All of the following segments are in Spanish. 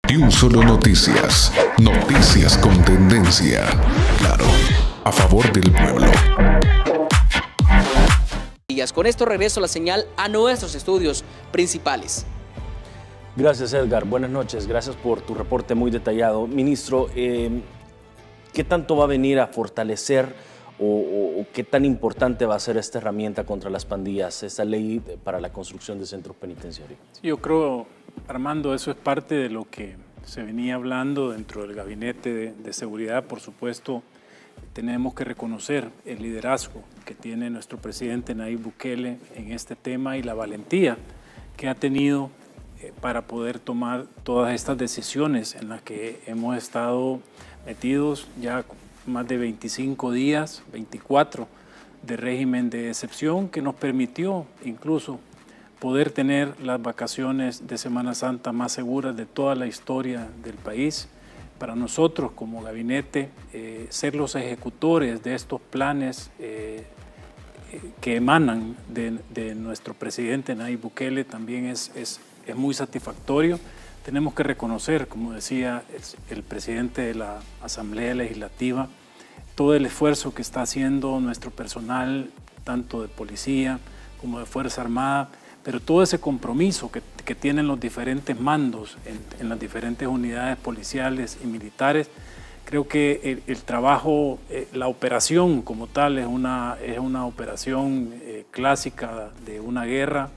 Y un solo noticias. Noticias con tendencia. Claro, a favor del pueblo. Con esto regreso la señal a nuestros estudios principales. Gracias, Edgar. Buenas noches. Gracias por tu reporte muy detallado. Ministro, ¿qué tanto va a venir a fortalecer o qué tan importante va a ser esta herramienta contra las pandillas, esta ley para la construcción de centros penitenciarios? Sí, yo creo, Armando, eso es parte de lo que se venía hablando dentro del Gabinete de Seguridad. Por supuesto, tenemos que reconocer el liderazgo que tiene nuestro presidente Nayib Bukele en este tema y la valentía que ha tenido para poder tomar todas estas decisiones en las que hemos estado metidos ya más de 25 días, 24 de régimen de excepción, que nos permitió incluso poder tener las vacaciones de Semana Santa más seguras de toda la historia del país. Para nosotros como gabinete, ser los ejecutores de estos planes que emanan de nuestro presidente Nayib Bukele también es muy satisfactorio. Tenemos que reconocer, como decía el presidente de la Asamblea Legislativa, todo el esfuerzo que está haciendo nuestro personal, tanto de policía como de Fuerza Armada, pero todo ese compromiso que tienen los diferentes mandos en las diferentes unidades policiales y militares. Creo que el trabajo, la operación como tal es una operación clásica de una guerra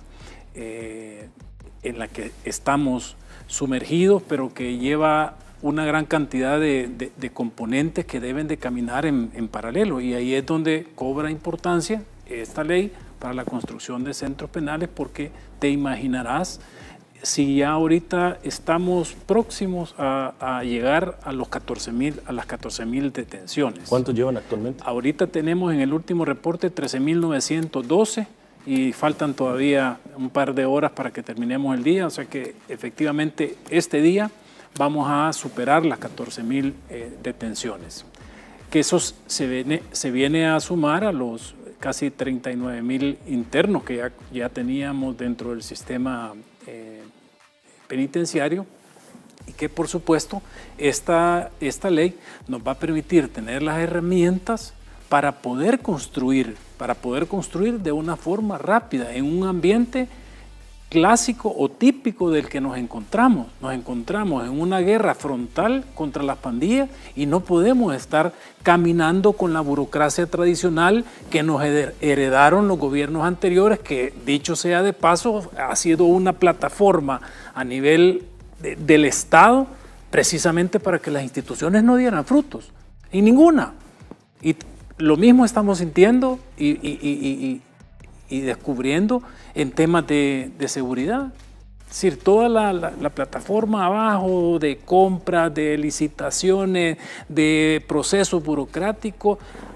en la que estamos sumergidos, pero que lleva una gran cantidad de componentes que deben de caminar en paralelo, y ahí es donde cobra importancia esta ley para la construcción de centros penales, porque te imaginarás si ya ahorita estamos próximos a llegar a las 14.000 detenciones. ¿Cuántos llevan actualmente? Ahorita tenemos en el último reporte 13.912 y faltan todavía un par de horas para que terminemos el día, o sea que efectivamente este día vamos a superar las 14.000 detenciones, que eso se viene a sumar a los casi 39.000 internos que ya teníamos dentro del sistema penitenciario, y que por supuesto esta ley nos va a permitir tener las herramientas para poder construir de una forma rápida en un ambiente clásico o típico del que nos encontramos. Nos encontramos en una guerra frontal contra las pandillas y no podemos estar caminando con la burocracia tradicional que nos heredaron los gobiernos anteriores, que dicho sea de paso ha sido una plataforma a nivel del Estado precisamente para que las instituciones no dieran frutos, y ninguna. Y lo mismo estamos sintiendo y descubriendo en temas de seguridad. Es decir, toda la plataforma abajo de compras, de licitaciones, de procesos burocráticos,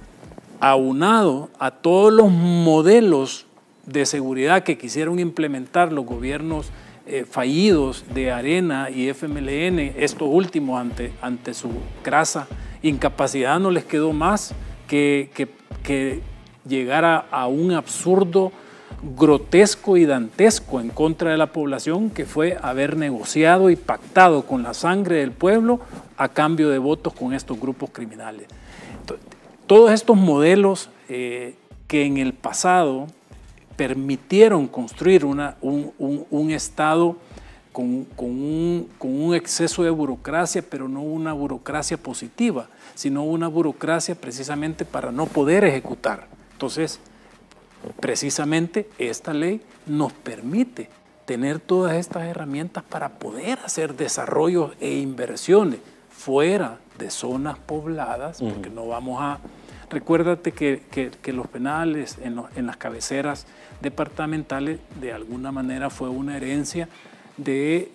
aunado a todos los modelos de seguridad que quisieron implementar los gobiernos fallidos de Arena y FMLN, estos últimos ante su crasa incapacidad, no les quedó más que llegar a un absurdo grotesco y dantesco en contra de la población, que fue haber negociado y pactado con la sangre del pueblo a cambio de votos con estos grupos criminales. Todos estos modelos que en el pasado permitieron construir un Estado con un exceso de burocracia, pero no una burocracia positiva, sino una burocracia precisamente para no poder ejecutar. Entonces, precisamente esta ley nos permite tener todas estas herramientas para poder hacer desarrollos e inversiones fuera de zonas pobladas, porque no vamos a... Recuérdate que los penales en las cabeceras departamentales de alguna manera fue una herencia de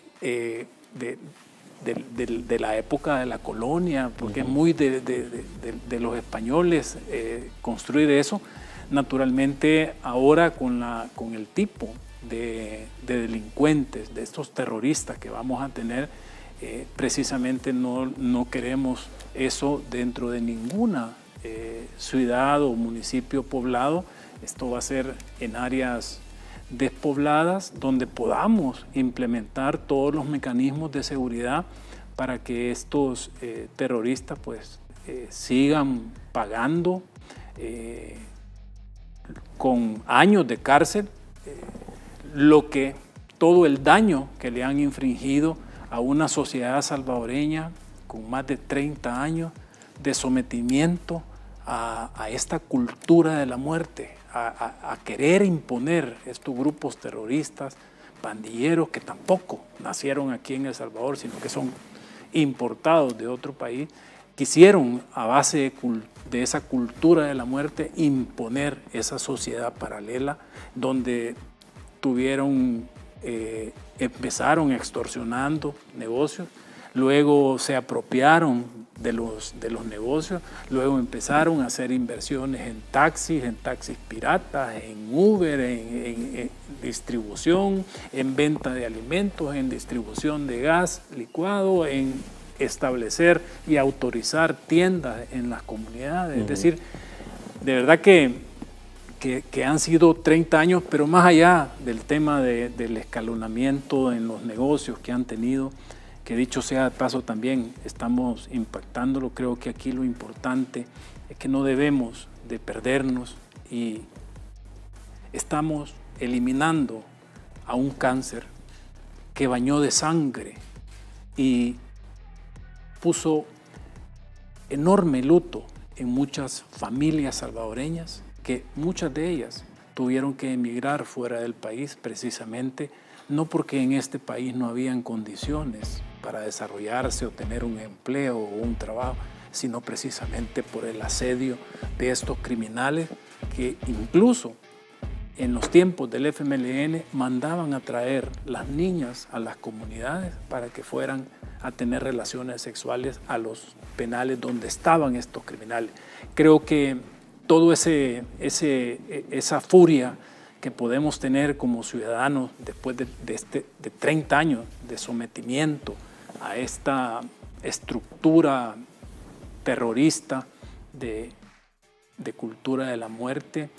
la época de la colonia, porque es muy de los españoles construir eso. Naturalmente ahora con el tipo de delincuentes, de estos terroristas que vamos a tener, precisamente no queremos eso dentro de ninguna ciudad o municipio poblado. Esto va a ser en áreas despobladas, donde podamos implementar todos los mecanismos de seguridad para que estos terroristas pues sigan pagando con años de cárcel todo el daño que le han infringido a una sociedad salvadoreña con más de 30 años de sometimiento a esta cultura de la muerte, a querer imponer estos grupos terroristas, pandilleros que tampoco nacieron aquí en El Salvador, sino que son importados de otro país, quisieron a base de esa cultura de la muerte imponer esa sociedad paralela donde empezaron extorsionando negocios, luego se apropiaron de los negocios, luego empezaron a hacer inversiones en taxis piratas, en Uber, en distribución, en venta de alimentos, en distribución de gas licuado, en establecer y autorizar tiendas en las comunidades. Es decir, de verdad que han sido 30 años, pero más allá del tema del escalonamiento en los negocios que han tenido, que dicho sea de paso también estamos impactándolo. Creo que aquí lo importante es que no debemos de perdernos y estamos eliminando a un cáncer que bañó de sangre y puso enorme luto en muchas familias salvadoreñas, que muchas de ellas tuvieron que emigrar fuera del país precisamente no porque en este país no habían condiciones para desarrollarse o tener un empleo o un trabajo, sino precisamente por el asedio de estos criminales que incluso en los tiempos del FMLN mandaban a traer las niñas a las comunidades para que fueran a tener relaciones sexuales a los penales donde estaban estos criminales. Creo que todo esa furia que podemos tener como ciudadanos después de 30 años de sometimiento a esta estructura terrorista de cultura de la muerte,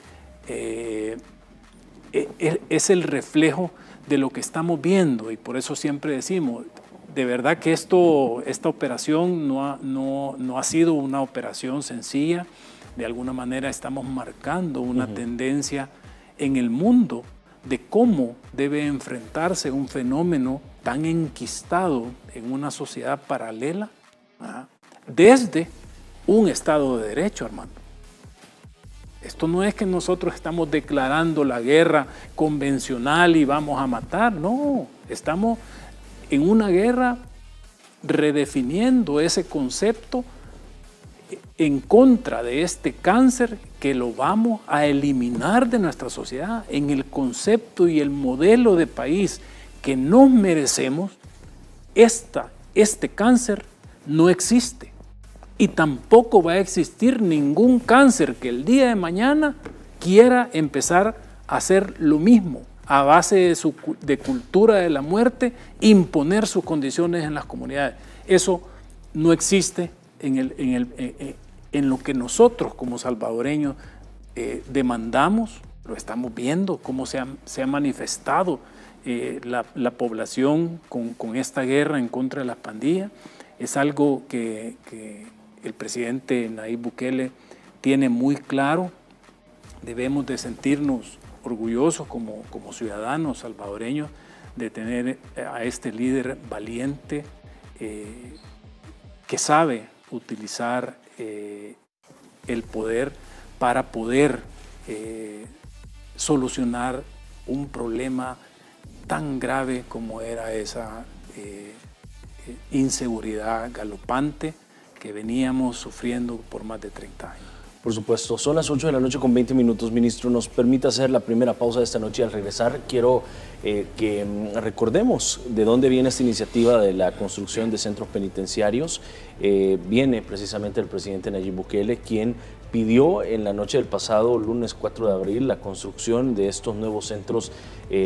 es el reflejo de lo que estamos viendo, y por eso siempre decimos, de verdad que esta operación no ha sido una operación sencilla. De alguna manera estamos marcando una tendencia en el mundo de cómo debe enfrentarse un fenómeno tan enquistado en una sociedad paralela, desde un Estado de Derecho, Armando. Esto no es que nosotros estamos declarando la guerra convencional y vamos a matar, no, estamos en una guerra redefiniendo ese concepto en contra de este cáncer que lo vamos a eliminar de nuestra sociedad. En el concepto y el modelo de país que nos merecemos, este cáncer no existe. Y tampoco va a existir ningún cáncer que el día de mañana quiera empezar a hacer lo mismo, a base de cultura de la muerte, imponer sus condiciones en las comunidades. Eso no existe en lo que nosotros como salvadoreños demandamos. Lo estamos viendo, cómo se ha manifestado la población con esta guerra en contra de las pandillas. Es algo que el presidente Nayib Bukele tiene muy claro. Debemos de sentirnos orgullosos como ciudadanos salvadoreños de tener a este líder valiente que sabe utilizar el poder para poder solucionar un problema tan grave como era esa inseguridad galopante que veníamos sufriendo por más de 30 años. Por supuesto, son las 8 de la noche con 20 minutos, ministro. Nos permite hacer la primera pausa de esta noche y al regresar quiero que recordemos de dónde viene esta iniciativa de la construcción de centros penitenciarios. Viene precisamente el presidente Nayib Bukele, quien pidió en la noche del pasado lunes 4 de abril la construcción de estos nuevos centros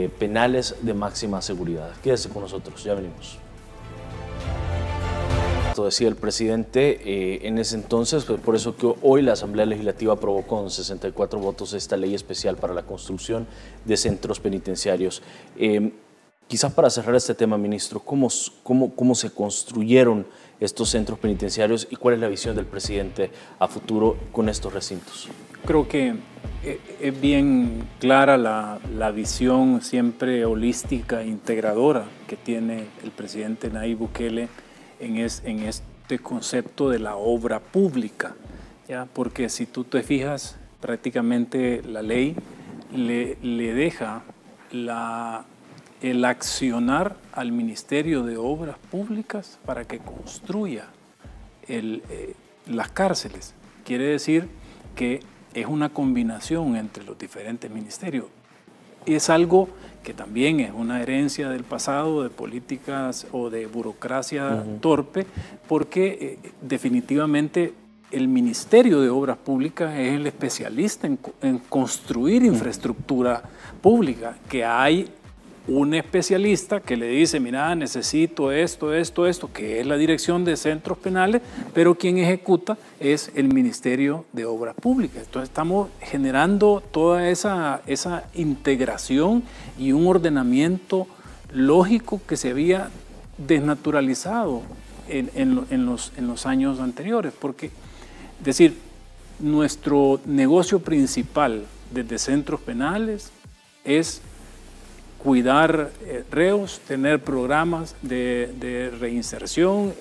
penales de máxima seguridad. Quédese con nosotros, ya venimos. Esto decía el presidente en ese entonces, pues por eso que hoy la Asamblea Legislativa aprobó con 64 votos esta ley especial para la construcción de centros penitenciarios. Quizás para cerrar este tema, ministro, ¿cómo se construyeron estos centros penitenciarios y cuál es la visión del presidente a futuro con estos recintos? Creo que es bien clara la visión siempre holística e integradora que tiene el presidente Nayib Bukele en este concepto de la obra pública, ¿ya? Porque si tú te fijas, prácticamente la ley le deja el accionar al Ministerio de Obras Públicas para que construya las cárceles. Quiere decir que es una combinación entre los diferentes ministerios. Es algo que también es una herencia del pasado, de políticas o de burocracia torpe, porque definitivamente el Ministerio de Obras Públicas es el especialista en construir infraestructura pública, que hay un especialista que le dice, mira, necesito esto, que es la Dirección de Centros Penales, pero quien ejecuta es el Ministerio de Obras Públicas. Entonces estamos generando toda esa integración y un ordenamiento lógico que se había desnaturalizado en los años anteriores, porque, es decir, nuestro negocio principal desde centros penales es cuidar reos, tener programas de reinserción,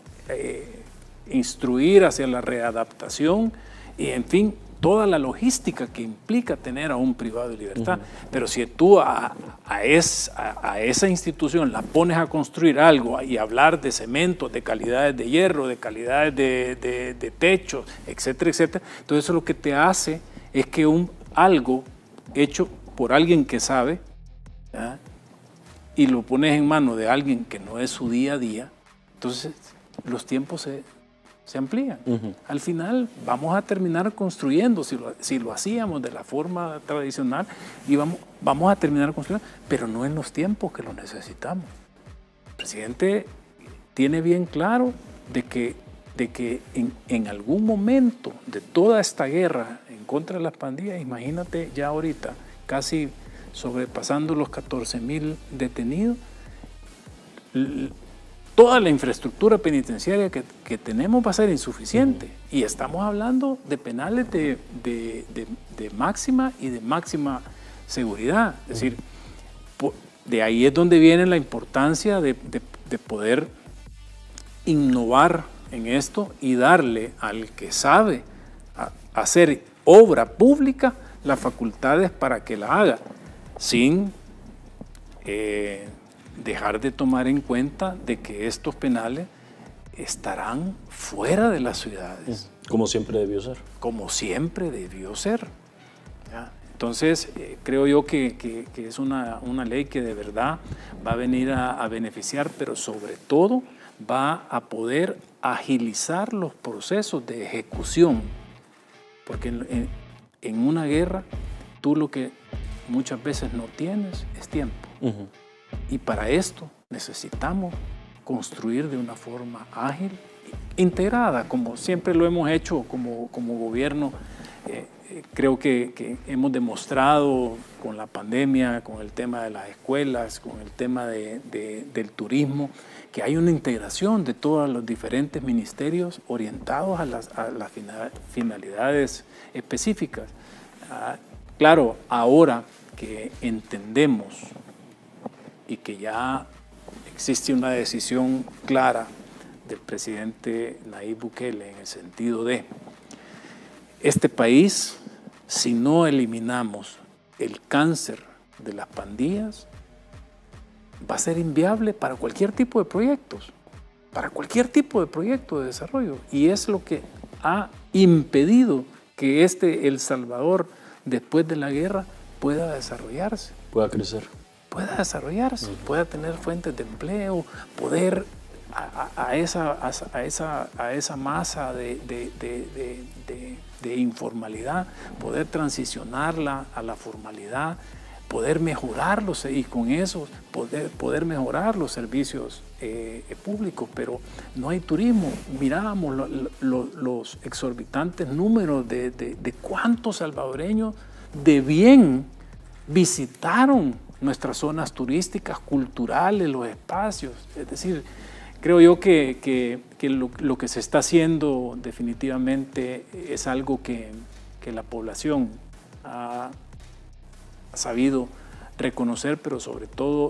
instruir hacia la readaptación y, en fin, toda la logística que implica tener a un privado de libertad. Pero si tú a esa institución la pones a construir algo y hablar de cemento, de calidades de hierro, de calidades de techos, etcétera, etcétera, entonces eso lo que te hace es que algo hecho por alguien que sabe, ¿ya? Y lo pones en manos de alguien que no es su día a día, entonces los tiempos se amplían. Al final vamos a terminar construyendo, si lo hacíamos de la forma tradicional, y vamos a terminar construyendo, pero no en los tiempos que lo necesitamos. El presidente tiene bien claro de que en algún momento de toda esta guerra en contra de las pandillas, imagínate ya ahorita, casi sobrepasando los 14,000 detenidos, toda la infraestructura penitenciaria que tenemos va a ser insuficiente. Y estamos hablando de penales de máxima y de máxima seguridad. Es decir, de ahí es donde viene la importancia de poder innovar en esto y darle al que sabe hacer obra pública las facultades para que la haga, sin dejar de tomar en cuenta de que estos penales estarán fuera de las ciudades. Como siempre debió ser. Como siempre debió ser. ¿Ya? Entonces, creo yo que es una ley que de verdad va a venir a beneficiar, pero sobre todo va a poder agilizar los procesos de ejecución. Porque en una guerra, tú lo que muchas veces no tienes es tiempo. Y para esto necesitamos construir de una forma ágil, integrada, como siempre lo hemos hecho como gobierno. Creo que hemos demostrado con la pandemia, con el tema de las escuelas, con el tema del turismo, que hay una integración de todos los diferentes ministerios orientados a las finalidades específicas. Claro, ahora que entendemos y que ya existe una decisión clara del presidente Nayib Bukele en el sentido de este país, si no eliminamos el cáncer de las pandillas, va a ser inviable para cualquier tipo de proyectos, de desarrollo. Y es lo que ha impedido que El Salvador, después de la guerra, pueda desarrollarse. Pueda crecer. Pueda desarrollarse, pueda tener fuentes de empleo, poder a esa masa de informalidad, poder transicionarla a la formalidad, poder mejorarlos y con eso poder mejorar los servicios públicos, pero no hay turismo. Mirábamos los exorbitantes números de cuántos salvadoreños de bien visitaron nuestras zonas turísticas, culturales, los espacios. Es decir, creo yo que lo que se está haciendo definitivamente es algo que la población ha sabido reconocer, pero sobre todo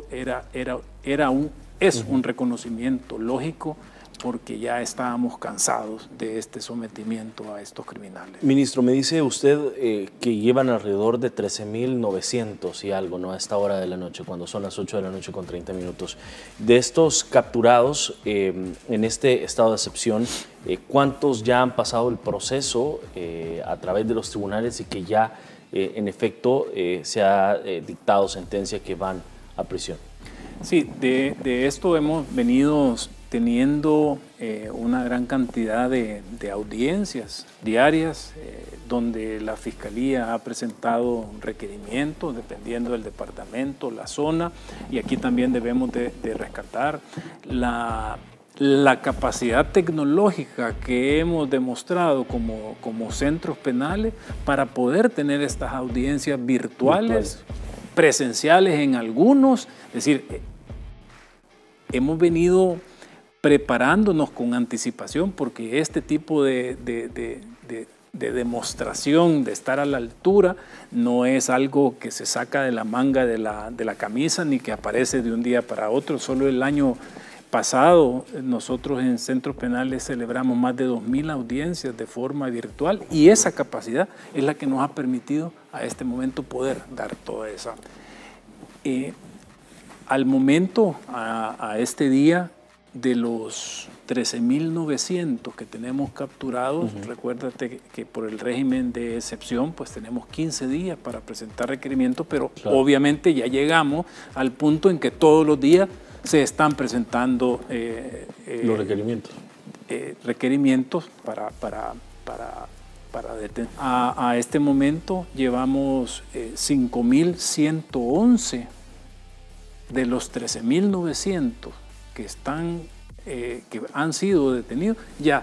es un reconocimiento lógico, porque ya estábamos cansados de este sometimiento a estos criminales. Ministro, me dice usted que llevan alrededor de 13.900 y algo, ¿no?, a esta hora de la noche, cuando son las 8 de la noche con 30 minutos. De estos capturados en este estado de excepción, ¿cuántos ya han pasado el proceso a través de los tribunales y que ya en efecto se ha dictado sentencia que van a prisión? Sí, de esto hemos venido teniendo una gran cantidad de audiencias diarias donde la Fiscalía ha presentado requerimientos dependiendo del departamento, la zona, y aquí también debemos de rescatar la capacidad tecnológica que hemos demostrado como centros penales para poder tener estas audiencias virtuales, presenciales en algunos. Es decir, hemos venido preparándonos con anticipación, porque este tipo de demostración de estar a la altura no es algo que se saca de la manga de la camisa ni que aparece de un día para otro. Solo el año pasado nosotros en centros penales celebramos más de 2.000 audiencias de forma virtual, y esa capacidad es la que nos ha permitido a este momento poder dar toda esa. Al momento, a este día, de los 13.900 que tenemos capturados, recuérdate que por el régimen de excepción pues tenemos 15 días para presentar requerimientos, pero obviamente ya llegamos al punto en que todos los días se están presentando los requerimientos. Requerimientos para detener. A este momento llevamos 5.111 de los 13.900 que han sido detenidos. Ya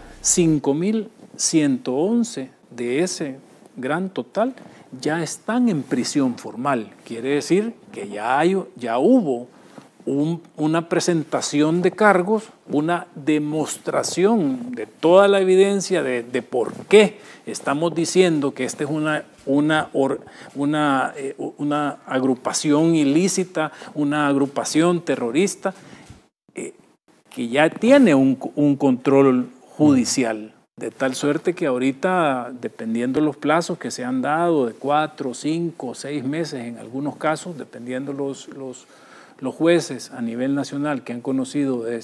5.111 de ese gran total ya están en prisión formal. Quiere decir que ya hubo una presentación de cargos, una demostración de toda la evidencia de por qué estamos diciendo que esta es una agrupación ilícita, una agrupación terrorista, que ya tiene un control judicial, de tal suerte que ahorita, dependiendo los plazos que se han dado, de 4, 5, 6 meses en algunos casos, dependiendo los jueces a nivel nacional que han conocido de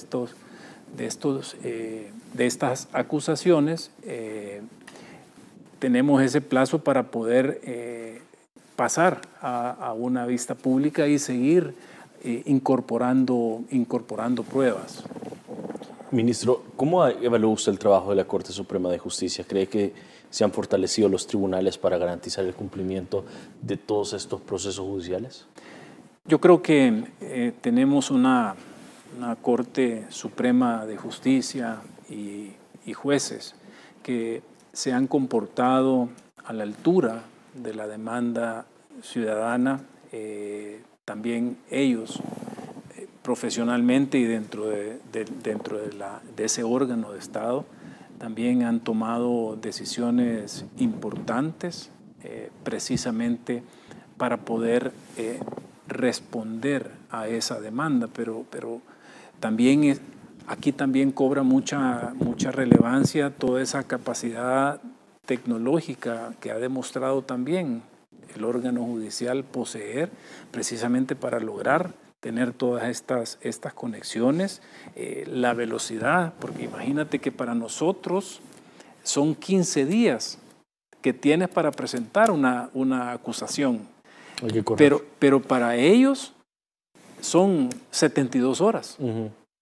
estas acusaciones, tenemos ese plazo para poder pasar a una vista pública y seguir incorporando pruebas. Ministro, ¿cómo evalúa usted el trabajo de la Corte Suprema de Justicia? ¿Cree que se han fortalecido los tribunales para garantizar el cumplimiento de todos estos procesos judiciales? Yo creo que tenemos una Corte Suprema de Justicia y jueces que se han comportado a la altura de la demanda ciudadana. También ellos profesionalmente y dentro de ese órgano de Estado también han tomado decisiones importantes precisamente para poder responder a esa demanda, pero también aquí también cobra mucha relevancia toda esa capacidad tecnológica que ha demostrado también el órgano judicial poseer, precisamente para lograr tener todas estas conexiones, la velocidad, porque imagínate que para nosotros son 15 días que tienes para presentar una acusación, pero para ellos son 72 horas.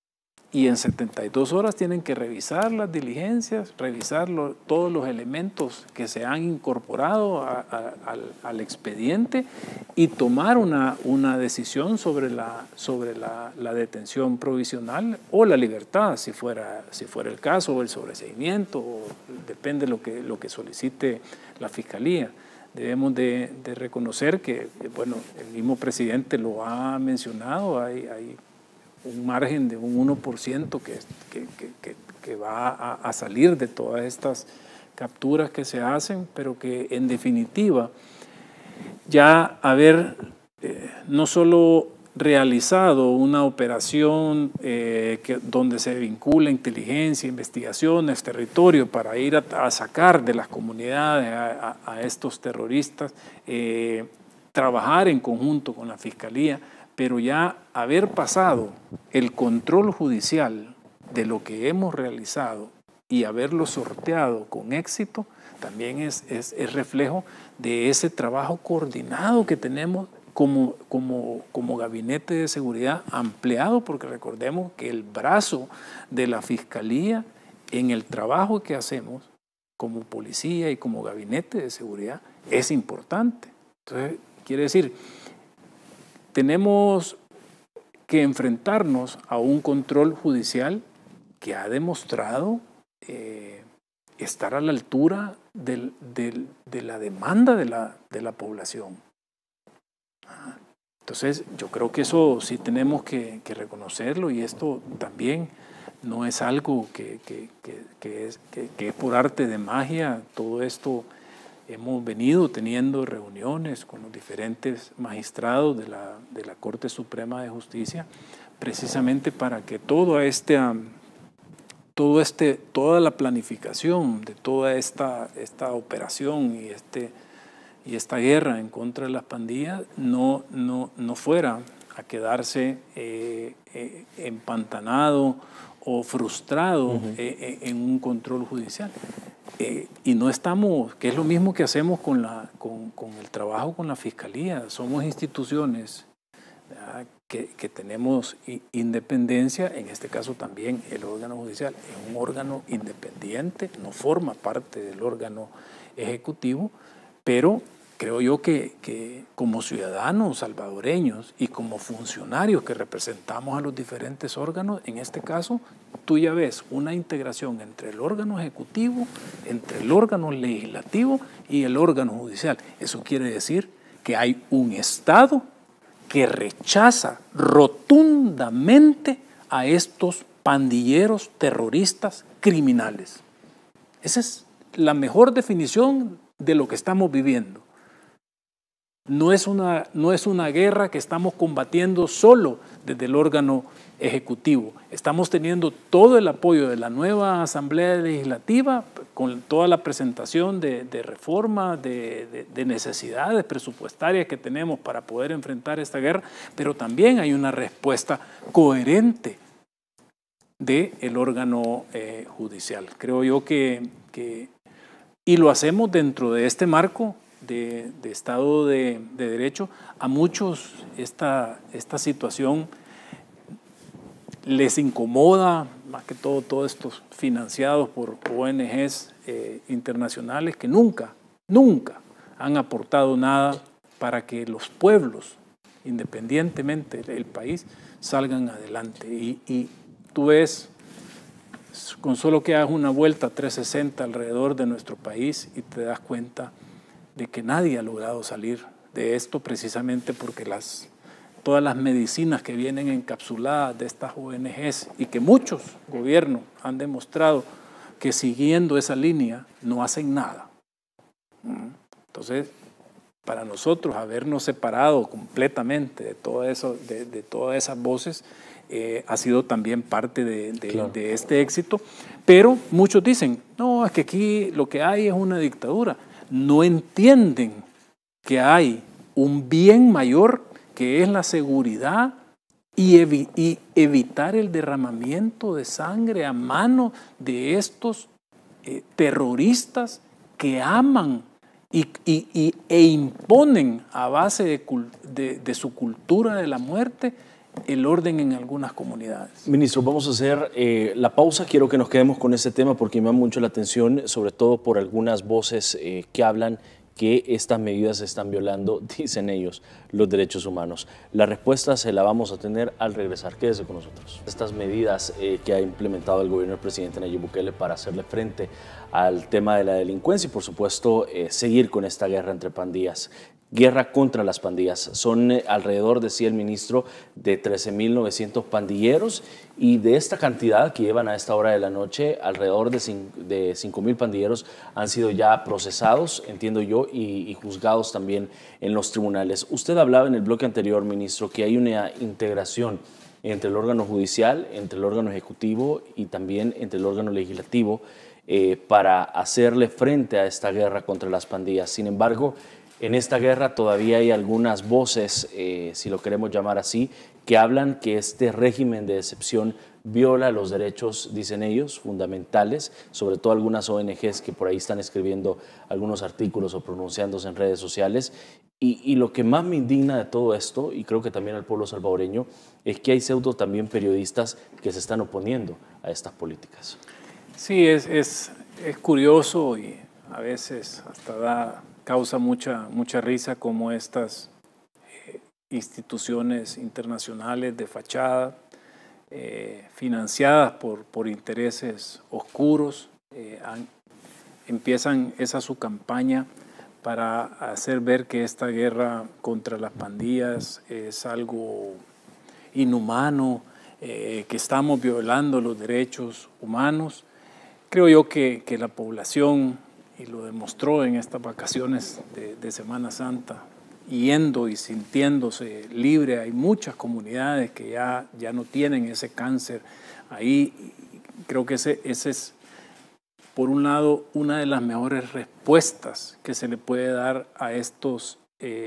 y en 72 horas tienen que revisar las diligencias, revisar todos los elementos que se han incorporado al expediente y tomar una decisión sobre la detención provisional o la libertad, si fuera el caso, o el sobreseimiento, o depende de lo que solicite la Fiscalía. Debemos de reconocer que, bueno, el mismo presidente lo ha mencionado, hay un margen de un 1% que va a salir de todas estas capturas que se hacen, pero que en definitiva ya haber no solo realizado una operación donde se vincula inteligencia, investigaciones, territorio para ir a sacar de las comunidades a estos terroristas, trabajar en conjunto con la Fiscalía, pero ya haber pasado el control judicial de lo que hemos realizado y haberlo sorteado con éxito, también es reflejo de ese trabajo coordinado que tenemos como gabinete de seguridad ampliado, porque recordemos que el brazo de la Fiscalía en el trabajo que hacemos como policía y como gabinete de seguridad es importante. Entonces, quiere decir, tenemos que enfrentarnos a un control judicial que ha demostrado estar a la altura de la demanda de la población. Entonces, yo creo que eso sí tenemos que reconocerlo, y esto también no es algo que es por arte de magia. Todo esto hemos venido teniendo reuniones con los diferentes magistrados de la Corte Suprema de Justicia, precisamente para que toda la planificación de toda esta operación y esta guerra en contra de las pandillas no fuera a quedarse empantanado o frustrado en un control judicial. Y no estamos, que es lo mismo que hacemos con el trabajo con la Fiscalía. Somos instituciones que tenemos independencia. En este caso también el órgano judicial es un órgano independiente, no forma parte del órgano ejecutivo, pero creo yo que como ciudadanos salvadoreños y como funcionarios que representamos a los diferentes órganos, en este caso tú ya ves una integración entre el órgano ejecutivo, entre el órgano legislativo y el órgano judicial. Eso quiere decir que hay un Estado que rechaza rotundamente a estos pandilleros, terroristas, criminales. Esa es la mejor definición de lo que estamos viviendo. No es una guerra que estamos combatiendo solo desde el órgano ejecutivo. Estamos teniendo todo el apoyo de la nueva Asamblea Legislativa con toda la presentación de reforma, de necesidades presupuestarias que tenemos para poder enfrentar esta guerra, pero también hay una respuesta coherente del órgano judicial. Creo yo y lo hacemos dentro de este marco de Estado de Derecho. A muchos esta situación les incomoda, más que todo estos financiados por ONGs internacionales que nunca han aportado nada para que los pueblos, independientemente del país, salgan adelante. Y tú ves, con solo que hagas una vuelta 360 alrededor de nuestro país y te das cuenta de que nadie ha logrado salir de esto, precisamente porque todas las medicinas que vienen encapsuladas de estas ONGs y que muchos gobiernos han demostrado que siguiendo esa línea no hacen nada. Entonces, para nosotros habernos separado completamente de todo eso, de todas esas voces, ha sido también parte de este éxito. Pero muchos dicen, no, es que aquí lo que hay es una dictadura. No entienden que hay un bien mayor que es la seguridad y evitar el derramamiento de sangre a mano de estos terroristas que aman e imponen a base de su cultura de la muerte el orden en algunas comunidades. Ministro, vamos a hacer la pausa. Quiero que nos quedemos con este tema porque me llama mucho la atención, sobre todo por algunas voces que hablan que estas medidas están violando, dicen ellos, los derechos humanos. La respuesta se la vamos a tener al regresar. Quédese con nosotros. Estas medidas que ha implementado el gobierno del presidente Nayib Bukele para hacerle frente al tema de la delincuencia y, por supuesto, seguir con esta guerra entre pandillas. Guerra contra las pandillas. Son alrededor, decía el ministro, de 13.900 pandilleros, y de esta cantidad que llevan a esta hora de la noche, alrededor de 5.000 pandilleros han sido ya procesados, entiendo yo, y juzgados también en los tribunales. Usted hablaba en el bloque anterior, ministro, que hay una integración entre el órgano judicial, entre el órgano ejecutivo y también entre el órgano legislativo para hacerle frente a esta guerra contra las pandillas. Sin embargo, en esta guerra todavía hay algunas voces, si lo queremos llamar así, que hablan que este régimen de excepción viola los derechos, dicen ellos, fundamentales, sobre todo algunas ONGs que por ahí están escribiendo algunos artículos o pronunciándose en redes sociales. Y lo que más me indigna de todo esto, y creo que también al pueblo salvadoreño, es que hay pseudo también periodistas que se están oponiendo a estas políticas. Sí, es curioso y a veces hasta causa mucha risa como estas instituciones internacionales de fachada, financiadas por intereses oscuros, empiezan esa su campaña para hacer ver que esta guerra contra las pandillas es algo inhumano, que estamos violando los derechos humanos. Creo yo que la población, y lo demostró en estas vacaciones de Semana Santa, yendo y sintiéndose libre. Hay muchas comunidades que ya no tienen ese cáncer ahí. Creo que ese es, por un lado, una de las mejores respuestas que se le puede dar a estos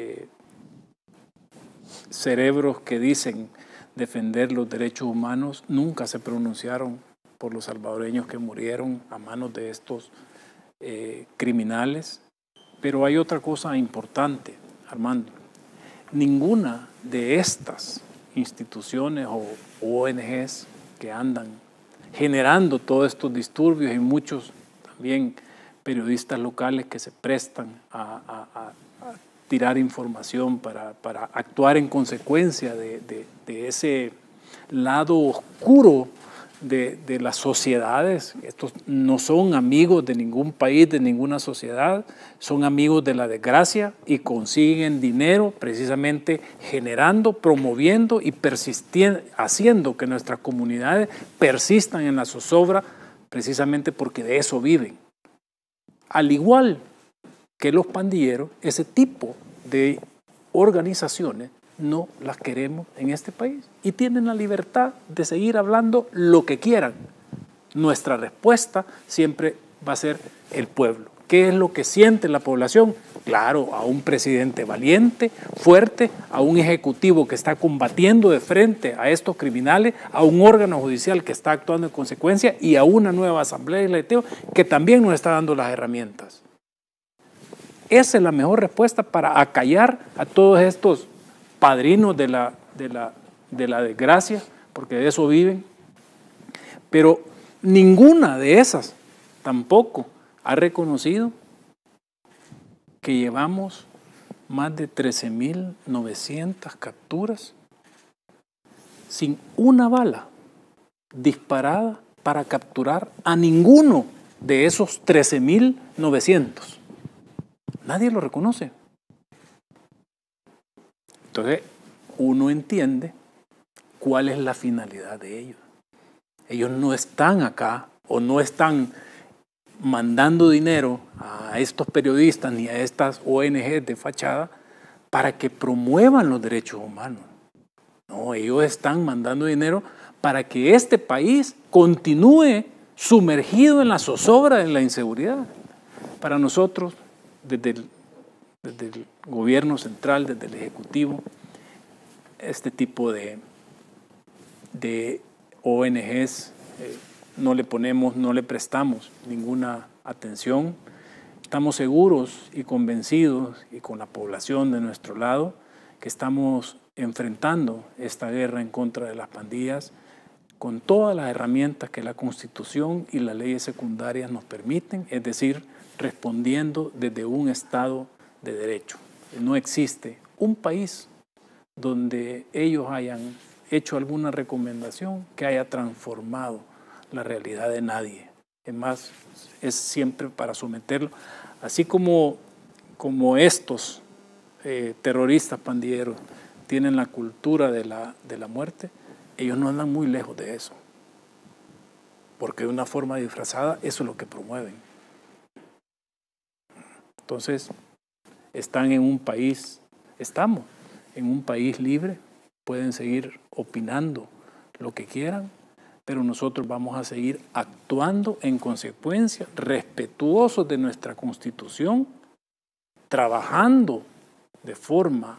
cerebros que dicen defender los derechos humanos. Nunca se pronunciaron por los salvadoreños que murieron a manos de estos criminales. Pero hay otra cosa importante, Armando. Ninguna de estas instituciones o ONGs que andan generando todos estos disturbios, y muchos también periodistas locales que se prestan a tirar información para actuar en consecuencia de ese lado oscuro de las sociedades. Estos no son amigos de ningún país, de ninguna sociedad, son amigos de la desgracia y consiguen dinero precisamente generando, promoviendo y persistiendo, haciendo que nuestras comunidades persistan en la zozobra, precisamente porque de eso viven. Al igual que los pandilleros, ese tipo de organizaciones no las queremos en este país y tienen la libertad de seguir hablando lo que quieran. Nuestra respuesta siempre va a ser el pueblo. ¿Qué es lo que siente la población? Claro, a un presidente valiente, fuerte, a un ejecutivo que está combatiendo de frente a estos criminales, a un órgano judicial que está actuando en consecuencia y a una nueva asamblea legislativa que también nos está dando las herramientas. Esa es la mejor respuesta para acallar a todos estos padrinos de la desgracia, porque de eso viven. Pero ninguna de esas tampoco ha reconocido que llevamos más de 13.900 capturas sin una bala disparada para capturar a ninguno de esos 13.900. Nadie lo reconoce. Entonces, uno entiende cuál es la finalidad de ellos. Ellos no están acá o no están mandando dinero a estos periodistas ni a estas ONGs de fachada para que promuevan los derechos humanos. No, ellos están mandando dinero para que este país continúe sumergido en la zozobra, en la inseguridad. Para nosotros, desde el gobierno central, desde el Ejecutivo, este tipo de ONGs no le prestamos ninguna atención. Estamos seguros y convencidos, y con la población de nuestro lado, que estamos enfrentando esta guerra en contra de las pandillas con todas las herramientas que la Constitución y las leyes secundarias nos permiten, es decir, respondiendo desde un Estado de Derecho. No existe un país donde ellos hayan hecho alguna recomendación que haya transformado la realidad de nadie. Es más, es siempre para someterlo. Así como estos terroristas pandilleros tienen la cultura de la muerte, ellos no andan muy lejos de eso. Porque de una forma disfrazada, eso es lo que promueven. Entonces, estamos en un país libre, pueden seguir opinando lo que quieran, pero nosotros vamos a seguir actuando en consecuencia, respetuosos de nuestra Constitución, trabajando de forma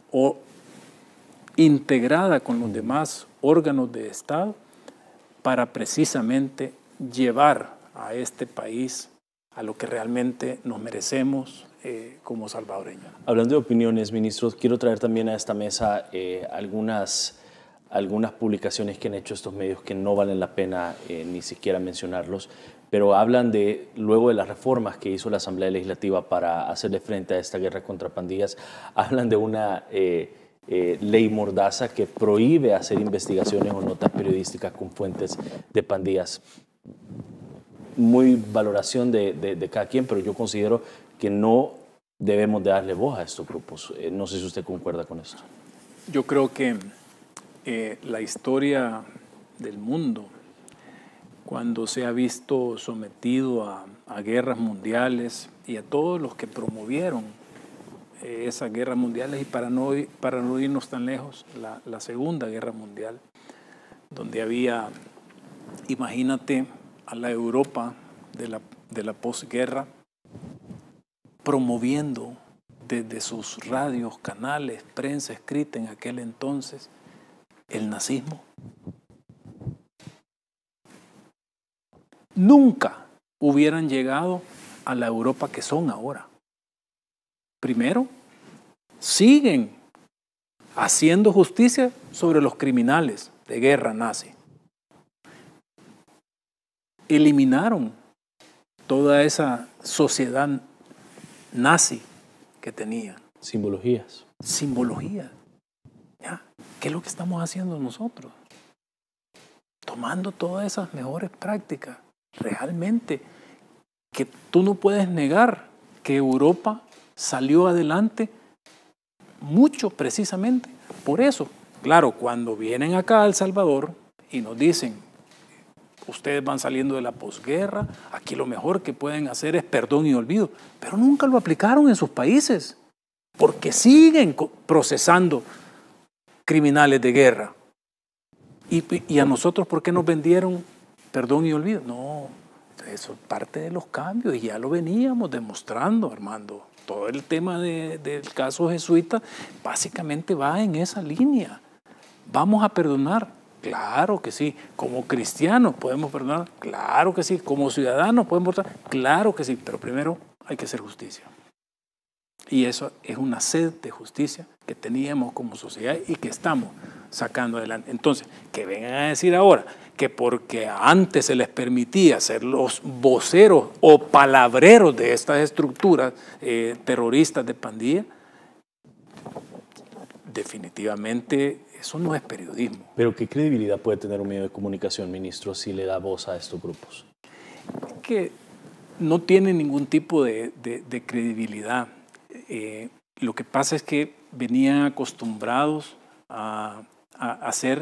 integrada con los demás órganos de Estado para precisamente llevar a este país a lo que realmente nos merecemos como salvadoreños. Hablando de opiniones, ministros, quiero traer también a esta mesa algunas publicaciones que han hecho estos medios que no valen la pena ni siquiera mencionarlos, pero hablan de, luego de las reformas que hizo la Asamblea Legislativa para hacerle frente a esta guerra contra pandillas, hablan de una ley mordaza que prohíbe hacer investigaciones o notas periodísticas con fuentes de pandillas. Muy valoración de cada quien, pero yo considero que no debemos de darle voz a estos grupos. No sé si usted concuerda con esto. Yo creo que la historia del mundo, cuando se ha visto sometido a guerras mundiales y a todos los que promovieron esas guerras mundiales, y para no irnos tan lejos, la Segunda Guerra Mundial, donde había, imagínate, a la Europa de la posguerra, promoviendo desde sus radios, canales, prensa escrita en aquel entonces, el nazismo. Nunca hubieran llegado a la Europa que son ahora. Primero, siguen haciendo justicia sobre los criminales de guerra nazi. Eliminaron toda esa sociedad nazi que tenían. Simbologías. Simbología. ¿Ya? ¿Qué es lo que estamos haciendo nosotros? Tomando todas esas mejores prácticas. Realmente, que tú no puedes negar que Europa salió adelante mucho precisamente por eso. Claro, cuando vienen acá a El Salvador y nos dicen, ustedes van saliendo de la posguerra, aquí lo mejor que pueden hacer es perdón y olvido, pero nunca lo aplicaron en sus países, porque siguen procesando criminales de guerra. Y a nosotros, ¿por qué nos vendieron perdón y olvido? No, eso es parte de los cambios y ya lo veníamos demostrando, Armando. Todo el tema del caso jesuita básicamente va en esa línea. ¿Vamos a perdonar? Claro que sí. ¿Como cristianos podemos perdonar? Claro que sí. ¿Como ciudadanos podemos perdonar? Claro que sí. Pero primero hay que hacer justicia. Y eso es una sed de justicia que teníamos como sociedad y que estamos sacando adelante. Entonces, que vengan a decir ahora que porque antes se les permitía ser los voceros o palabreros de estas estructuras terroristas de pandilla, definitivamente eso no es periodismo. Pero ¿qué credibilidad puede tener un medio de comunicación, ministro, si le da voz a estos grupos? Que no tiene ningún tipo de credibilidad. Lo que pasa es que venían acostumbrados a ser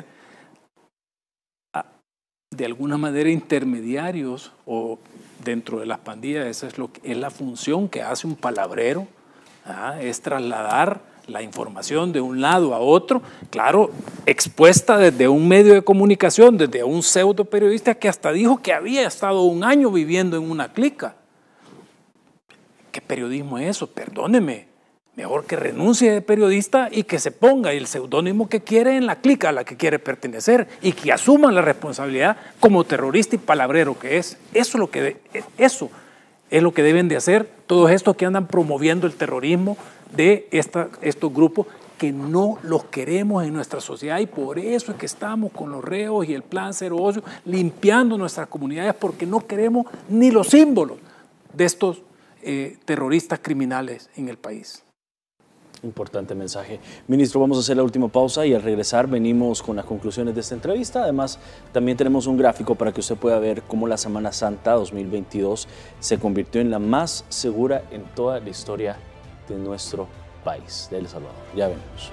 de alguna manera intermediarios o dentro de las pandillas. Esa es la función que hace un palabrero, es trasladar la información de un lado a otro, claro, expuesta desde un medio de comunicación, desde un pseudo periodista que hasta dijo que había estado 1 año viviendo en una clica. ¿Qué periodismo es eso? Perdóneme, mejor que renuncie de periodista y que se ponga el seudónimo que quiere en la clica a la que quiere pertenecer y que asuma la responsabilidad como terrorista y palabrero que es. Eso es lo que deben de hacer todos estos que andan promoviendo el terrorismo de estos grupos que no los queremos en nuestra sociedad, y por eso es que estamos con los reos y el plan Cero Ocio limpiando nuestras comunidades, porque no queremos ni los símbolos de estos terroristas criminales en el país. Importante mensaje. Ministro, vamos a hacer la última pausa y al regresar venimos con las conclusiones de esta entrevista. Además, también tenemos un gráfico para que usted pueda ver cómo la Semana Santa 2022 se convirtió en la más segura en toda la historia de nuestro país, de El Salvador. Ya venimos.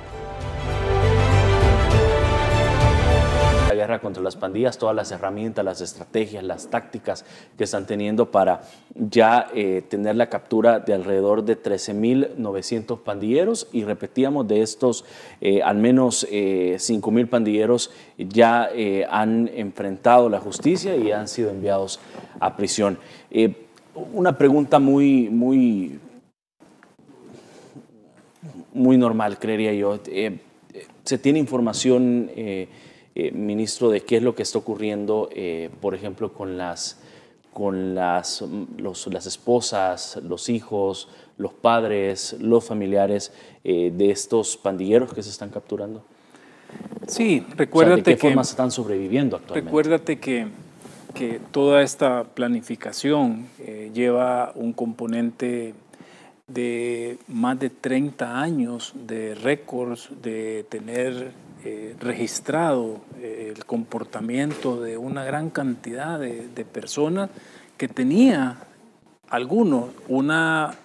La guerra contra las pandillas, todas las herramientas, las estrategias, las tácticas que están teniendo para ya tener la captura de alrededor de 13.900 pandilleros, y repetíamos, de estos al menos 5.000 pandilleros ya han enfrentado la justicia y han sido enviados a prisión. Una pregunta muy normal, creería yo. ¿Se tiene información, ministro, de qué es lo que está ocurriendo, por ejemplo, con las esposas, los hijos, los padres, los familiares de estos pandilleros que se están capturando? Sí, recuérdate ¿de qué forma están sobreviviendo actualmente? Recuérdate que toda esta planificación lleva un componente de más de 30 años de récords, de tener registrado el comportamiento de una gran cantidad de personas que tenía algunos una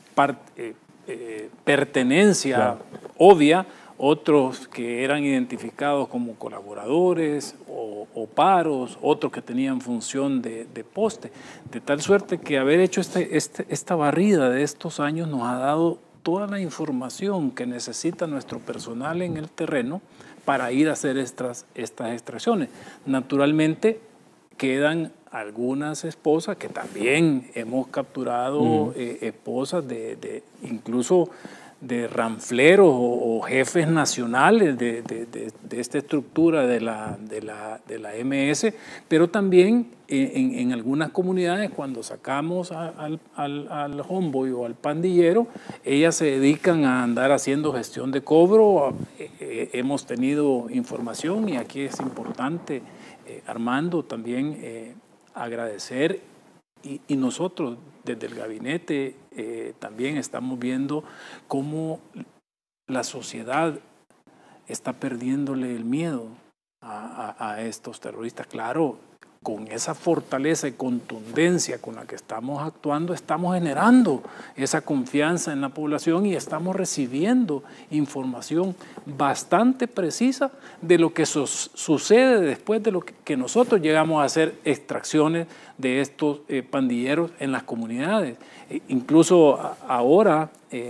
pertenencia, claro, obvia, otros que eran identificados como colaboradores o paros, otros que tenían función de poste, de tal suerte que haber hecho esta barrida de estos años nos ha dado toda la información que necesita nuestro personal en el terreno para ir a hacer estas extracciones. Naturalmente quedan algunas esposas que también hemos capturado, esposas incluso de ranfleros o jefes nacionales de esta estructura de la MS, pero también en algunas comunidades, cuando sacamos al homeboy o al pandillero, ellas se dedican a andar haciendo gestión de cobro. Hemos tenido información, y aquí es importante, Armando, también agradecer, y nosotros desde el gabinete también estamos viendo cómo la sociedad está perdiéndole el miedo a estos terroristas. Claro, con esa fortaleza y contundencia con la que estamos actuando, estamos generando esa confianza en la población y estamos recibiendo información bastante precisa de lo que sucede después de lo que nosotros llegamos a hacer extracciones de estos pandilleros en las comunidades. Incluso ahora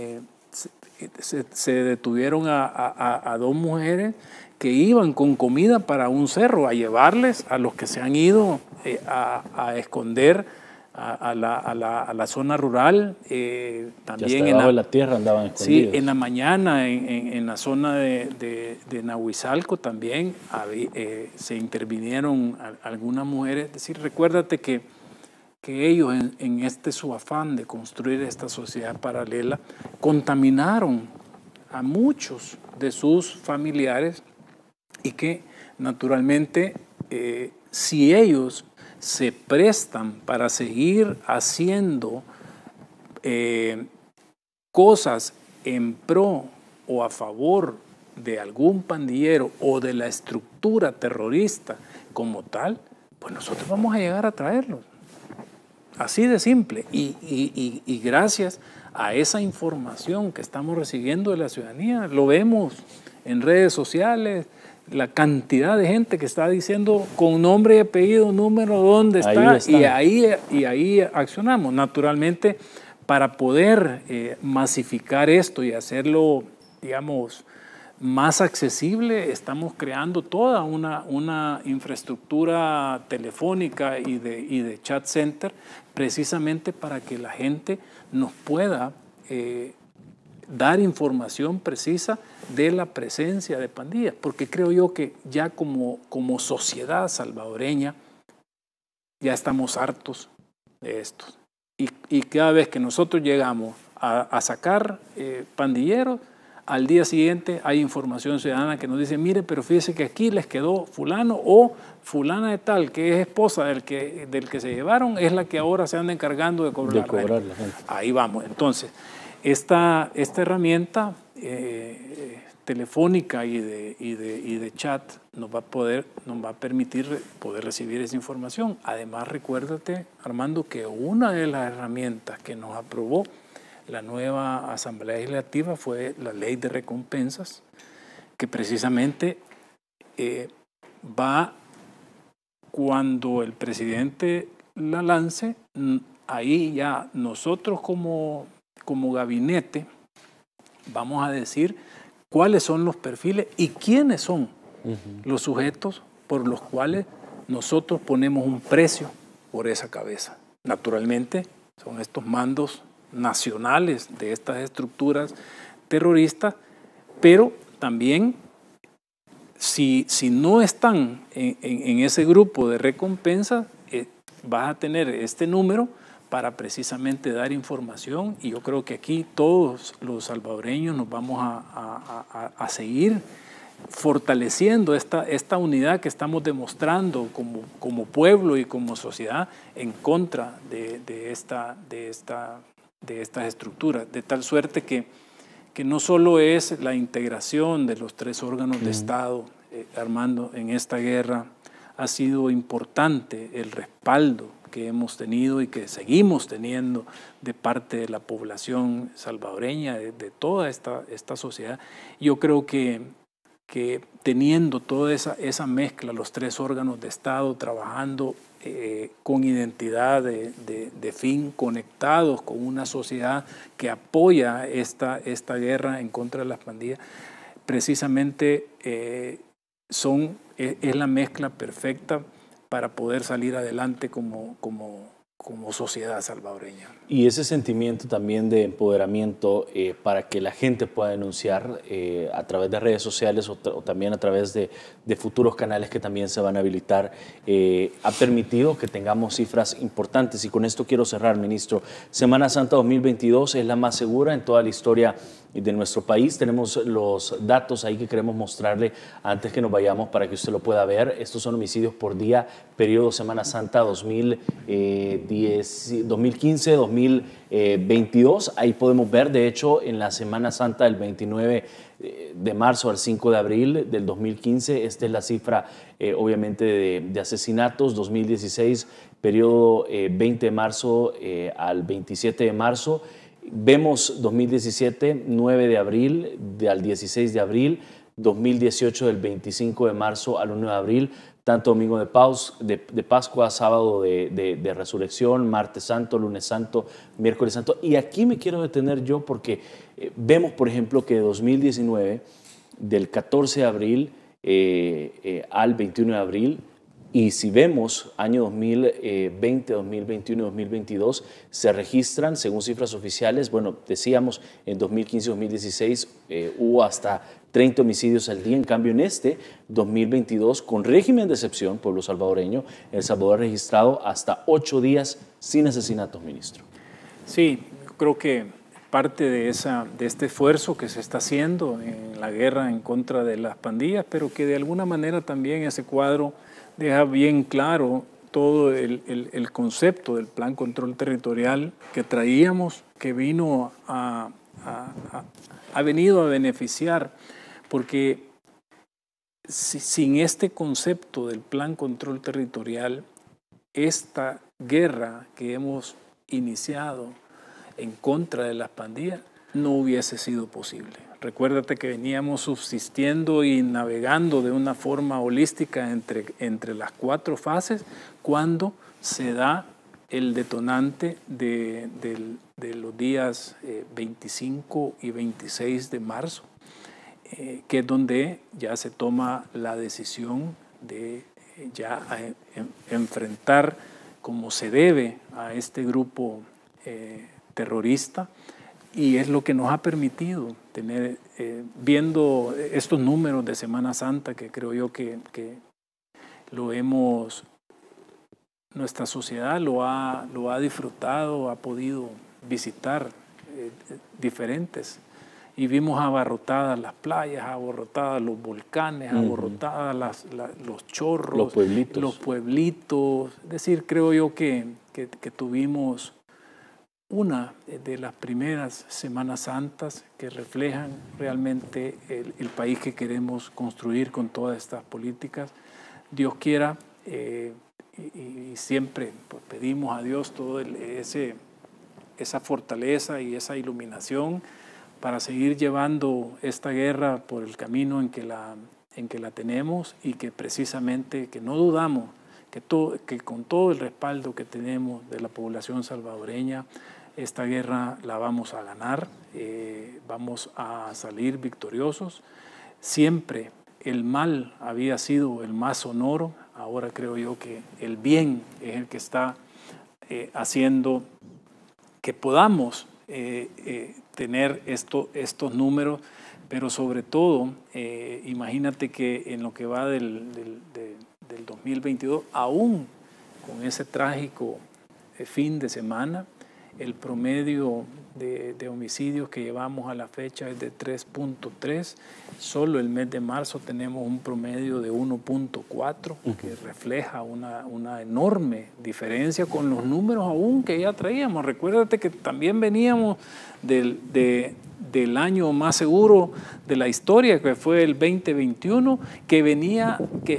se detuvieron a dos mujeres que iban con comida para un cerro a llevarles a los que se han ido a esconder a la zona rural. También debajo de la tierra andaban escondidos. Sí, en la mañana en la zona de Nahuizalco también se intervinieron algunas mujeres. Es decir, recuérdate que ellos en su afán de construir esta sociedad paralela contaminaron a muchos de sus familiares, y que naturalmente si ellos se prestan para seguir haciendo cosas en pro o a favor de algún pandillero o de la estructura terrorista como tal, pues nosotros vamos a llegar a traerlos. Así de simple. Y gracias a esa información que estamos recibiendo de la ciudadanía, lo vemos en redes sociales, la cantidad de gente que está diciendo con nombre y apellido, número, dónde está, y ahí accionamos. Naturalmente, para poder masificar esto y hacerlo, digamos, más accesible, estamos creando toda una infraestructura telefónica y de chat center, precisamente para que la gente nos pueda dar información precisa de la presencia de pandillas, porque creo yo que ya como sociedad salvadoreña ya estamos hartos de esto. Y cada vez que nosotros llegamos a sacar pandilleros, al día siguiente hay información ciudadana que nos dice, mire, pero fíjese que aquí les quedó fulano o fulana de tal, que es esposa del que se llevaron, es la que ahora se anda encargando de cobrar la gente. Ahí vamos. Entonces, esta herramienta telefónica y de chat nos va a permitir poder recibir esa información. Además, recuérdate, Armando, que una de las herramientas que nos aprobó la nueva Asamblea Legislativa fue la Ley de Recompensas, que precisamente va, cuando el presidente la lance, ahí ya nosotros como gabinete vamos a decir cuáles son los perfiles y quiénes son los sujetos por los cuales nosotros ponemos un precio por esa cabeza. Naturalmente, son estos mandos nacionales de estas estructuras terroristas, pero también si no están en ese grupo de recompensa, vas a tener este número para precisamente dar información, y yo creo que aquí todos los salvadoreños nos vamos a seguir fortaleciendo esta unidad que estamos demostrando como pueblo y como sociedad en contra de estas estructuras, de tal suerte que no solo es la integración de los tres órganos de Estado, Armando, en esta guerra, ha sido importante el respaldo que hemos tenido y que seguimos teniendo de parte de la población salvadoreña, de toda esta sociedad. Yo creo que teniendo toda esa mezcla, los tres órganos de Estado trabajando con identidad de fin, conectados con una sociedad que apoya esta guerra en contra de las pandillas, precisamente es la mezcla perfecta para poder salir adelante como sociedad salvadoreña. Y ese sentimiento también de empoderamiento para que la gente pueda denunciar a través de redes sociales o también a través de futuros canales que también se van a habilitar, ha permitido que tengamos cifras importantes. Y con esto quiero cerrar, ministro. Semana Santa 2022 es la más segura en toda la historia de nuestro país. Tenemos los datos ahí que queremos mostrarle antes que nos vayamos para que usted lo pueda ver. Estos son homicidios por día, periodo Semana Santa 2015-2022. Ahí podemos ver, de hecho, en la Semana Santa del 29 de marzo al 5 de abril del 2015, esta es la cifra obviamente de asesinatos. 2016, periodo 20 de marzo al 27 de marzo. Vemos 2017, 9 de abril al 16 de abril, 2018 del 25 de marzo al 1 de abril, tanto domingo de Pascua, sábado de Resurrección, martes santo, lunes santo, miércoles santo. Y aquí me quiero detener yo porque vemos, por ejemplo, que 2019, del 14 de abril al 21 de abril, y si vemos año 2020, 2021 y 2022, se registran, según cifras oficiales, bueno, decíamos en 2015 y 2016 hubo hasta 30 homicidios al día. En cambio, en este 2022, con régimen de excepción, pueblo salvadoreño, El Salvador ha registrado hasta 8 días sin asesinatos, ministro. Sí, creo que parte de este esfuerzo que se está haciendo en la guerra en contra de las pandillas, pero que de alguna manera también ese cuadro deja bien claro todo el concepto del Plan Control Territorial que traíamos, que ha venido a beneficiar, porque sin este concepto del Plan Control Territorial, esta guerra que hemos iniciado en contra de las pandillas no hubiese sido posible. Recuérdate que veníamos subsistiendo y navegando de una forma holística entre las 4 fases cuando se da el detonante de los días 25 y 26 de marzo, que es donde ya se toma la decisión de enfrentar como se debe a este grupo terrorista. Y es lo que nos ha permitido tener, viendo estos números de Semana Santa, que creo yo que nuestra sociedad lo ha disfrutado, ha podido visitar diferentes y vimos abarrotadas las playas, abarrotadas los volcanes, abarrotadas los chorros, los pueblitos. Es decir, creo yo que tuvimos una de las primeras Semanas Santas que reflejan realmente el país que queremos construir con todas estas políticas. Dios quiera, y siempre pues, pedimos a Dios todo esa fortaleza y esa iluminación para seguir llevando esta guerra por el camino en que la tenemos, y que precisamente, que no dudamos, que con todo el respaldo que tenemos de la población salvadoreña, esta guerra la vamos a ganar, vamos a salir victoriosos. Siempre el mal había sido el más sonoro, ahora creo yo que el bien es el que está haciendo que podamos tener estos números, pero sobre todo, imagínate que en lo que va del 2022, aún con ese trágico fin de semana, el promedio de homicidios que llevamos a la fecha es de 3.3. Solo el mes de marzo tenemos un promedio de 1.4, que refleja una enorme diferencia con los números aún que ya traíamos. Recuérdate que también veníamos del año más seguro de la historia, que fue el 2021, que venía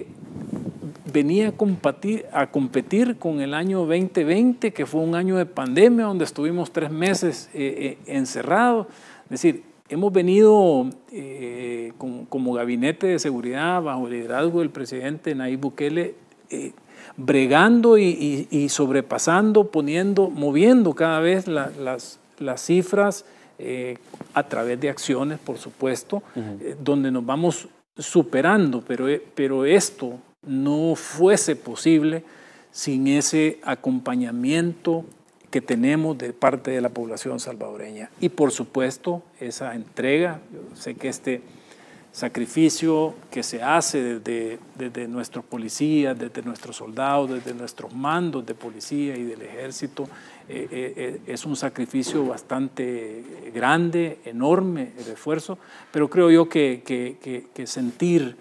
a competir con el año 2020, que fue un año de pandemia, donde estuvimos 3 meses encerrados. Es decir, hemos venido como gabinete de seguridad, bajo el liderazgo del presidente Nayib Bukele, bregando y sobrepasando, moviendo cada vez las cifras a través de acciones, por supuesto, donde nos vamos superando, pero esto no fuese posible sin ese acompañamiento que tenemos de parte de la población salvadoreña. Y por supuesto, esa entrega. Yo sé que este sacrificio que se hace desde nuestros policías, desde nuestros soldados, desde nuestros mandos de policía y del ejército, es un sacrificio bastante grande, enorme el esfuerzo, pero creo yo que sentir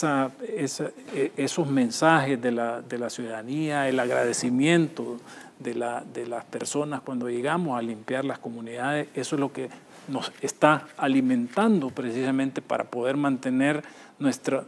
esos mensajes de la ciudadanía, el agradecimiento de las personas cuando llegamos a limpiar las comunidades, eso es lo que nos está alimentando precisamente para poder mantener nuestras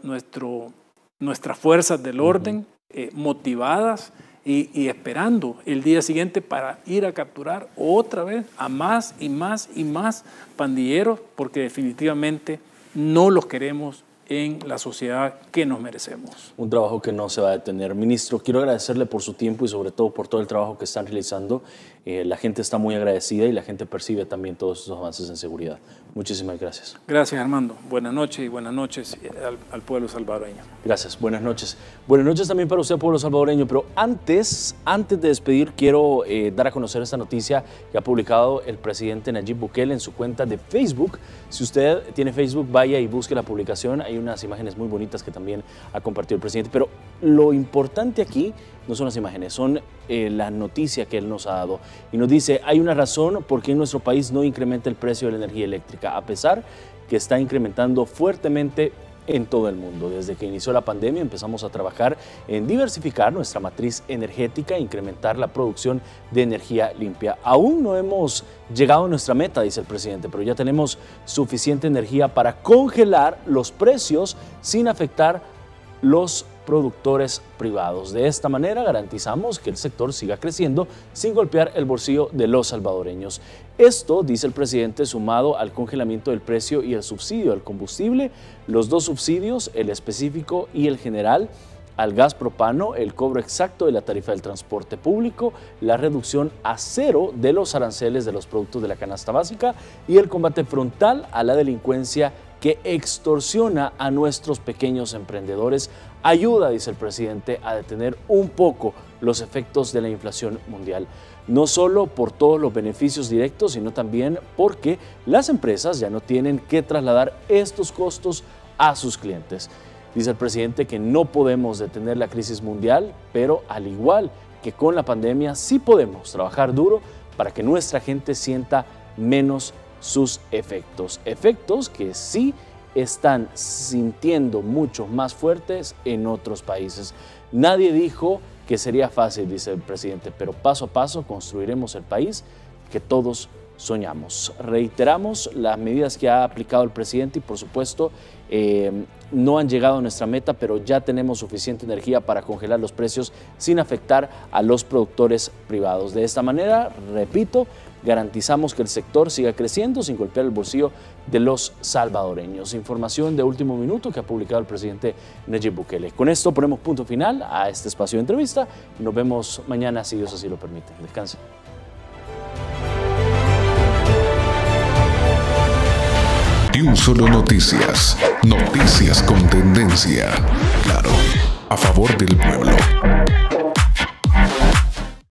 fuerzas del orden motivadas y esperando el día siguiente para ir a capturar otra vez a más y más y más pandilleros, porque definitivamente no los queremos en la sociedad que nos merecemos. Un trabajo que no se va a detener. Ministro, quiero agradecerle por su tiempo y sobre todo por todo el trabajo que están realizando. La gente está muy agradecida y la gente percibe también todos estos avances en seguridad. Muchísimas gracias. Gracias, Armando. Buenas noches y buenas noches al pueblo salvadoreño. Gracias, buenas noches. Buenas noches también para usted, pueblo salvadoreño. Pero antes de despedir, quiero dar a conocer esta noticia que ha publicado el presidente Nayib Bukele en su cuenta de Facebook. Si usted tiene Facebook, vaya y busque la publicación. Hay unas imágenes muy bonitas que también ha compartido el presidente. Pero lo importante aquí no son las imágenes, son la noticia que él nos ha dado. Y nos dice, hay una razón por qué en nuestro país no incrementa el precio de la energía eléctrica, a pesar que está incrementando fuertemente en todo el mundo. Desde que inició la pandemia empezamos a trabajar en diversificar nuestra matriz energética e incrementar la producción de energía limpia. Aún no hemos llegado a nuestra meta, dice el presidente, pero ya tenemos suficiente energía para congelar los precios sin afectar los productores privados. De esta manera garantizamos que el sector siga creciendo sin golpear el bolsillo de los salvadoreños. Esto, dice el presidente, sumado al congelamiento del precio y el subsidio al combustible, los dos subsidios, el específico y el general, al gas propano, el cobro exacto de la tarifa del transporte público, la reducción a 0 de los aranceles de los productos de la canasta básica y el combate frontal a la delincuencia que extorsiona a nuestros pequeños emprendedores, ayuda, dice el presidente, a detener un poco los efectos de la inflación mundial. No solo por todos los beneficios directos, sino también porque las empresas ya no tienen que trasladar estos costos a sus clientes. Dice el presidente que no podemos detener la crisis mundial, pero al igual que con la pandemia, sí podemos trabajar duro para que nuestra gente sienta menos sus efectos. Efectos que sí están sintiendo mucho más fuertes en otros países. Nadie dijo que sería fácil, dice el presidente, pero paso a paso construiremos el país que todos soñamos. Reiteramos las medidas que ha aplicado el presidente y por supuesto no han llegado a nuestra meta, pero ya tenemos suficiente energía para congelar los precios sin afectar a los productores privados. De esta manera, repito, garantizamos que el sector siga creciendo sin golpear el bolsillo de los salvadoreños. Información de último minuto que ha publicado el presidente Nayib Bukele. Con esto ponemos punto final a este espacio de entrevista. Nos vemos mañana si Dios así lo permite. Descansen. Y un solo noticias. Noticias con tendencia. Claro, a favor del pueblo.